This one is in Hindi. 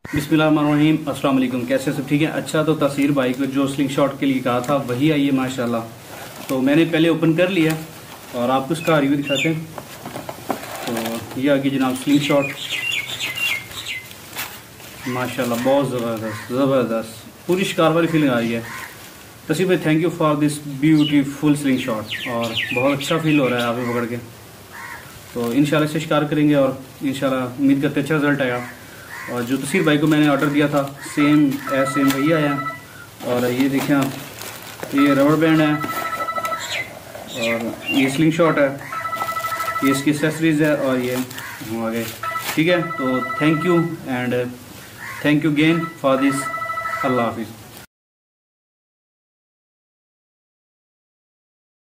बिस्मिल्लाहिर्रहमानिर्रहीम, अस्सलाम वालेकुम। कैसे सब ठीक है? अच्छा, तो तसीर भाई को जो स्लिंग शॉट के लिए कहा था वही आई है माशाल्लाह। तो मैंने पहले ओपन कर लिया और आपको इसका रिव्यू दिखाते हैं। तो ये आ गई जनाब स्लिंग शॉट, माशाल्लाह बहुत ज़बरदस्त पूरी शिकार वाली फीलिंग आ रही है। तसीर भाई, thank you for this beautiful sling shot, और बहुत अच्छा फील हो रहा है आपको पकड़ के। तो इंशाल्लाह से शिकार करेंगे और इंशाल्लाह उम्मीद करते अच्छा रिजल्ट आएगा। और जो तसीर भाई को मैंने ऑर्डर दिया था सेम वही आया। और ये देखें आप, ये रबड़ बैंड है और ये स्लिंग शॉट है, ये इसकी एक्सेसरीज है और ये हम आ गए। ठीक है, तो thank you and thank you again for this. अल्लाह हाफिज़।